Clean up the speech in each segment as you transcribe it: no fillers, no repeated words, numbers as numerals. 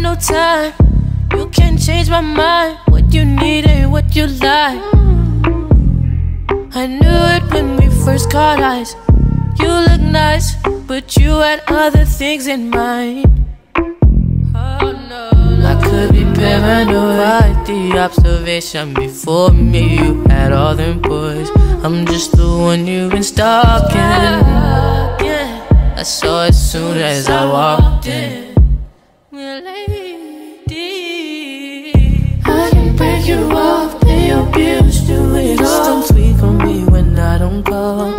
no time. You can't change my mind. What you need ain't what you like. I knew it when we first caught eyes. You look nice, but you had other things in mind. Oh no, I could be paranoid. Quite the observation before me. You had all them boys. I'm just the one you've been stalking. I saw it soon as I walked in. I can break you off, pay your bills, do it all. Just don't tweak on me when I don't call.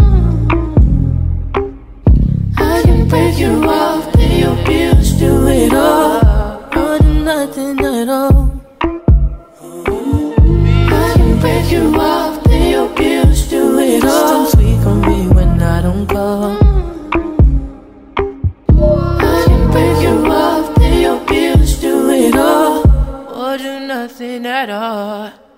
I can break you off, pay your bills, do it all. Or do nothing at all. I can break you off, pay your bills, do it all. Just don't tweak on me when I don't call. I can break you off, pay your bills, do it all. Or do nothing at all.